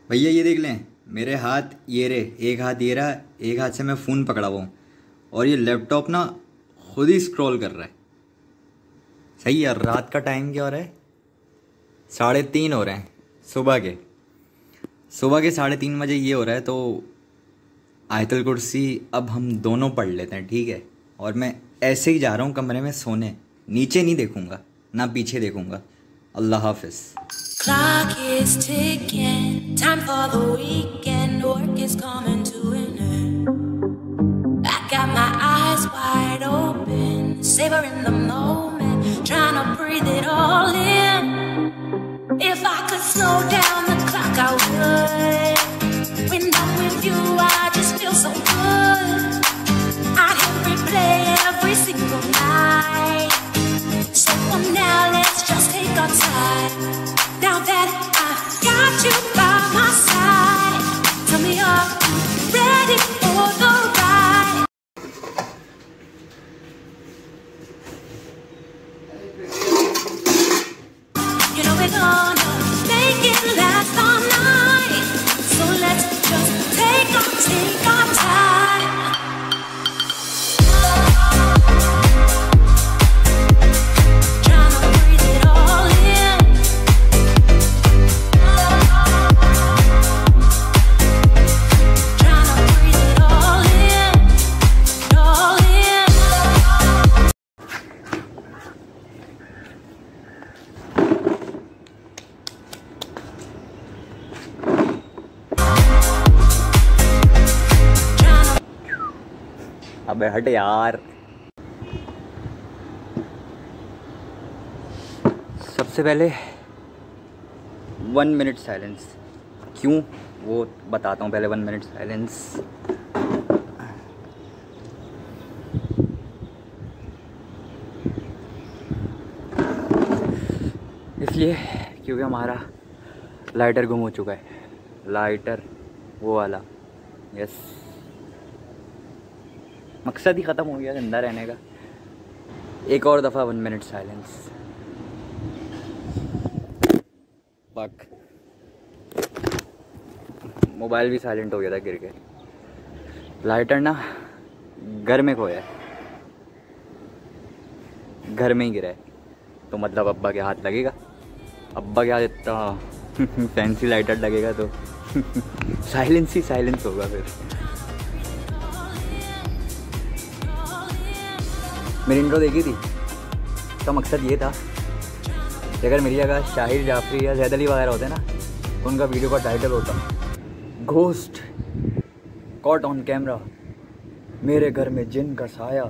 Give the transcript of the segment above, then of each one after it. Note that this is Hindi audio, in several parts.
भैया ये देख लें, मेरे हाथ ये रे, एक हाथ ये रहा, एक हाथ से मैं फ़ोन पकड़ा हुआ हूँ और ये लैपटॉप ना खुद ही स्क्रॉल कर रहा है। सही है। रात का टाइम क्या हो रहा है? 3:30 हो रहे हैं सुबह के 3:30 बजे ये हो रहा है। तो आयतुल कुर्सी अब हम दोनों पढ़ लेते हैं, ठीक है? और मैं ऐसे ही जा रहा हूँ कमरे में सोने, नीचे नहीं देखूंगा ना पीछे देखूंगा। अल्लाह हाफिज़। Clock is ticking, time for the weekend, work is coming to an end. I got my eyes wide open, savoring the moment, trying to breathe it all in. If I could slow down the clock, I would. When I'm with you, I just feel so good. I'd hit replay every single night. So for now, let's just take our time. Now that I've got you by my side, tell me, are you ready for the ride? You know we're gonna make it last all night, so let's just take our time. Trying to breathe it all in. Trying to breathe it all in, all in. अबे हट यार। सबसे पहले 1 मिनट साइलेंस। क्यों वो बताता हूँ। पहले 1 मिनट साइलेंस। इसलिए क्योंकि हमारा लाइटर गुम हो चुका है। लाइटर वो वाला, यस। मकसद ही ख़त्म हो गया जिंदा रहने का। एक और दफ़ा 1 मिनट साइलेंस। पक। मोबाइल भी साइलेंट हो गया था गिर के। लाइटर ना घर में खोया है, घर में ही गिरा है। तो मतलब अब्बा के हाथ लगेगा। अब्बा के हाथ इतना फैंसी लाइटर लगेगा तो साइलेंस ही साइलेंस होगा फिर। मेरी इंट्रो देखी थी, उसका मकसद ये था कि अगर मेरी जगह शाहिर जाफरी या जैद अली वगैरह होते ना, तो उनका वीडियो का टाइटल होता घोस्ट कॉट ऑन कैमरा, मेरे घर में जिन का साया।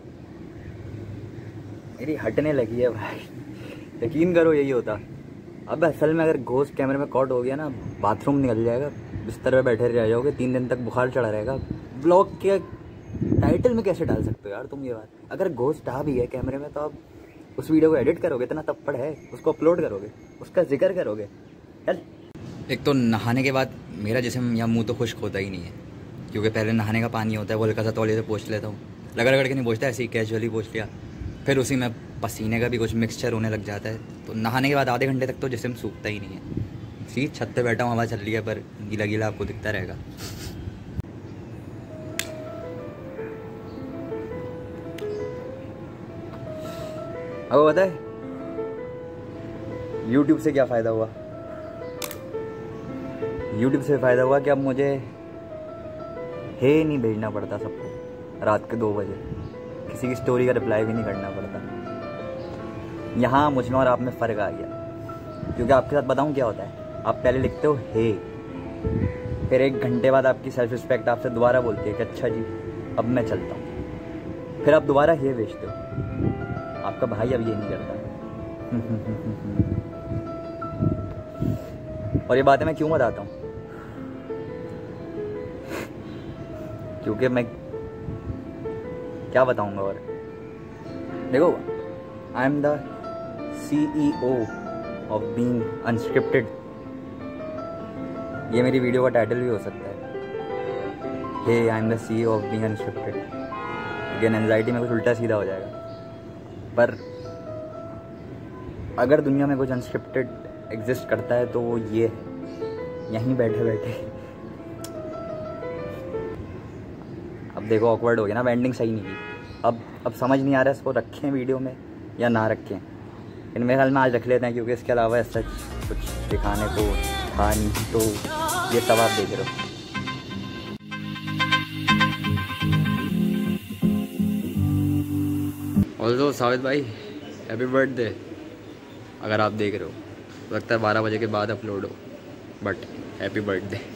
मेरी हटने लगी है भाई, यकीन करो यही होता। अब असल में अगर घोस्ट कैमरे में कॉट हो गया ना, बाथरूम निकल जाएगा, बिस्तर पे बैठे रह जाओगे, 3 दिन तक बुखार चढ़ा रहेगा। ब्लॉग के टाइटल में कैसे डाल सकते हो यार तुम ये बात? अगर घोस्ट आ भी है कैमरे में तो आप उस वीडियो को एडिट करोगे, इतना तप्पड़ है, उसको अपलोड करोगे, उसका जिक्र करोगे। चल। एक तो नहाने के बाद मेरा जिस्म या मुंह तो खुश्क होता ही नहीं है, क्योंकि पहले नहाने का पानी होता है, वो हल्का सा तौलिए से पोंछ लेता हूँ। रगड़ के नहीं पोंछता, ऐसे ही कैजुअली पोंछ लिया। फिर उसी में पसीने का भी कुछ मिक्सचर होने लग जाता है। तो नहाने के बाद आधे घंटे तक तो जिस्म सूखता ही नहीं है। सी छत पे बैठा हूँ, हवा चल रही है, पर गीला गीला आपको दिखता रहेगा। अब पता है YouTube से क्या फ़ायदा हुआ? YouTube से फ़ायदा हुआ कि अब मुझे हे नहीं भेजना पड़ता सबको रात के 2 बजे, किसी की स्टोरी का रिप्लाई भी नहीं करना पड़ता। यहाँ मुझ में और आप में फ़र्क आ गया, क्योंकि आपके साथ बताऊँ क्या होता है। आप पहले लिखते हो हे, फिर 1 घंटे बाद आपकी सेल्फ रिस्पेक्ट आपसे दोबारा बोलती है कि अच्छा जी अब मैं चलता हूँ। फिर आप दोबारा हे भेजते हो। आपका भाई अब ये नहीं करता। और ये बातें मैं क्यों बताता हूँ? क्योंकि मैं क्या बताऊंगा। और देखो, I am the CEO of being unscripted. ये मेरी वीडियो का टाइटल भी हो सकता है, hey I am the CEO of being unscripted. लेकिन एंजाइटी में कुछ उल्टा सीधा हो जाएगा। पर अगर दुनिया में कुछ अनस्क्रिप्टेड एग्जिस्ट करता है तो वो ये है यहीं बैठे बैठे। अब देखो ऑकवर्ड हो गया ना, वेंडिंग सही नहीं की। अब समझ नहीं आ रहा है इसको रखें वीडियो में या ना रखें, लेकिन मेरे ख्याल में आज रख लेते हैं क्योंकि इसके अलावा सच कुछ दिखाने को था नहीं। तो ये सब आप देख रहे हो। ऑल्सो सावित भाई हैप्पी बर्थडे। अगर आप देख रहे हो, लगता है 12 बजे के बाद अपलोड हो, बट हैप्पी बर्थडे।